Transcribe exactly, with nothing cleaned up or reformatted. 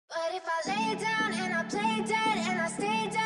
But if I lay down and I play dead and I stay dead